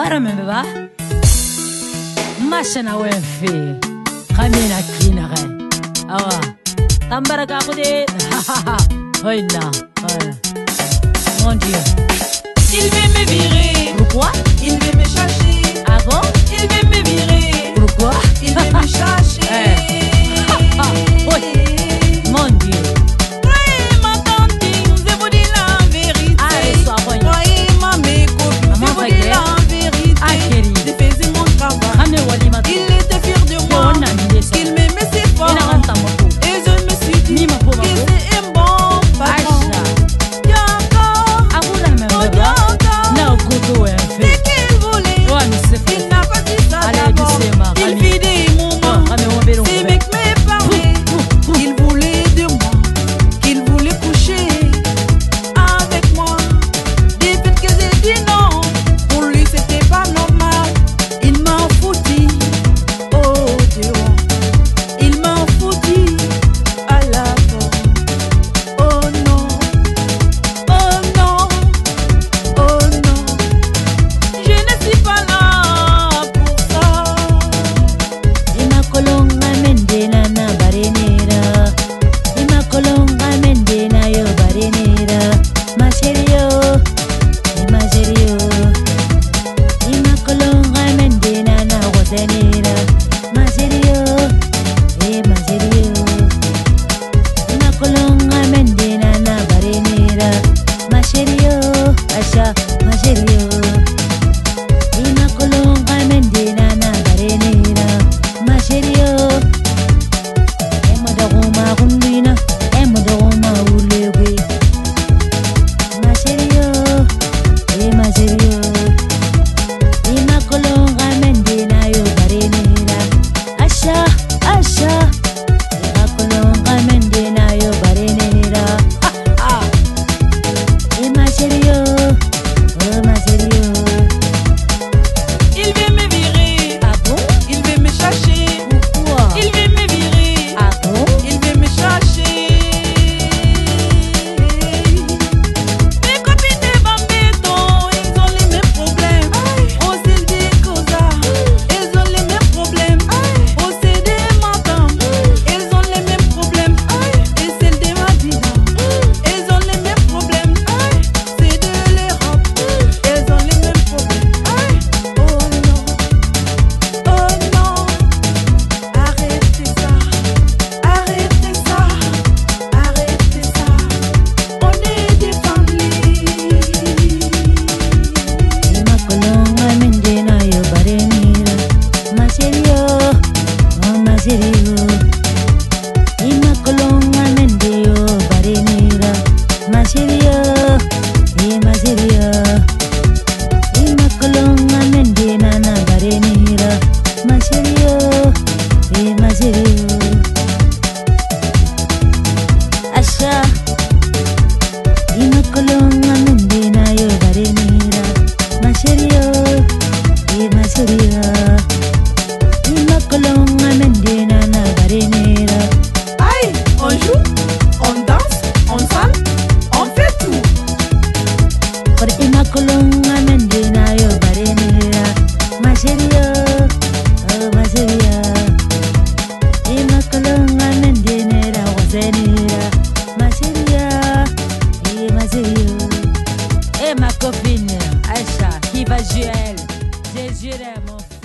Awara memba Mashana wenfi Khamina kinare Awa Tambara kakude Hoina Mon Dieu. Il veut me virer. Pourquoi? Il veut me chercher. Ah bon? Il veut me virer. Pourquoi? Il veut me chercher. Oui. Mon Dieu. Croyez ma tante, je vous dis la vérité. Allez, sois bonne. Croyez ma copine, je vous dis la vérité. Ah, chérie. Je faisais mon travail. Il était fier de moi. Qu'il m'aimait si fort. Et je me suis dit qu'il était un bon patron. C'est qu'il voulait. Il n'a pas dit ça d'abord. Il vit des moments. C'est mec me parlait. Il voulait de moi. Qu'il voulait coucher avec moi. Depuis que j'ai dit non, pour lui c'était pas normal. Il m'a foutu au dehors. Il m'a foutu à la porte. Oh non, oh non, oh non. Je ne suis pas là pour ça. Imakolonga mendena na barenera. Imakolonga mendena yo barenera. Maserio, imaserio. Imakolonga mendena na rosenera. Maserio, maserio. Imakolonga mendena na barenera. Maserio, asha, maserio. Imakolonga mendena na barenera. Maserio. Emodoroma rundina, emodoroma ulewe. Maserio, maserio. Imakolonga mendena yo barenera. Asha, asha. Imakolonga mendena yo barenera. Maserio, maserio. Il veut me virer. Ah bon? Il veut me chercher. Pourquoi? Il veut me virer. Ah bon? Il veut me chercher. Mes copines de Bambeto, ils ont les mêmes problèmes. Au CD Cosa, ils ont les mêmes problèmes. Au CD Matam, ils ont les mêmes problèmes. Et celle de Madina, ils ont les mêmes problèmes. C'est de l'Europe, ils ont les mêmes problèmes. Oh non, oh non, arrêtez ça, arrêtez ça, arrêtez ça. On est des familles. Imakolonga mendena yo barenera. Maserio, maserio. Imakolonga mende yo barenera. Maserio, maserio. Imakolonga mendena na barenera. Maserio, maserio. Asha. Imakolonga mendena yo barenera. Maserio, maserio. Imakolonga mendena na barenera. Aïe, on joue, on danse, on sale, on fait tout. Por imakolonga mendena yo barenera. Maserio, maserio. Imakolonga mendena rosenera. Maserio, maserio. Et ma copine Aïcha qui va jouer elle. J'ai juré mon frère.